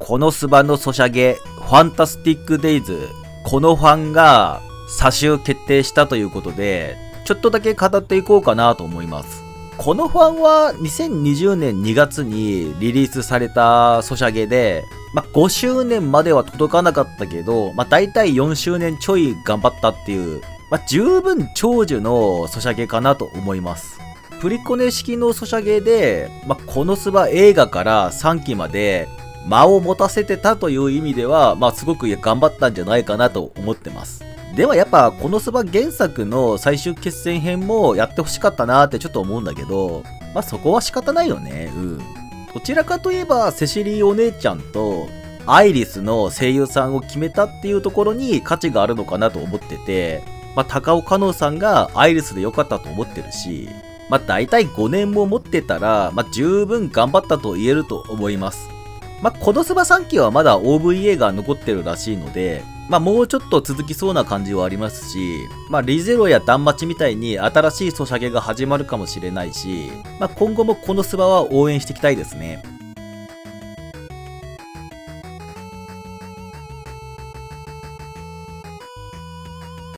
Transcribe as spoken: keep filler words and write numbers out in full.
このスバのソシャゲ、ファンタスティックデイズ、このファンが差し決定したということで、ちょっとだけ語っていこうかなと思います。このファンはにせんにじゅうねんにがつにリリースされたソシャゲで、まあ、ごしゅうねんまでは届かなかったけど、まあ、大体よんしゅうねんちょい頑張ったっていう、まあ、十分長寿のソシャゲかなと思います。プリコネ式のソシャゲで、まあ、このスバ映画からさんきまで間を持たせてたという意味では、まあ、すごく頑張ったんじゃないかなと思ってます。ではやっぱこのスバ原作の最終決戦編もやってほしかったなーってちょっと思うんだけど、まあそこは仕方ないよね。うん。どちらかといえばセシリーお姉ちゃんとアイリスの声優さんを決めたっていうところに価値があるのかなと思ってて、まあ高尾香音さんがアイリスで良かったと思ってるし、まあ大体ごねんも持ってたら、まあ十分頑張ったと言えると思います。まあこのスバさんきはまだ オーブイエー が残ってるらしいので、まあもうちょっと続きそうな感じはありますし、まあリゼロやダンマチみたいに新しいソシャゲが始まるかもしれないし、まあ今後もこのスバは応援していきたいですね。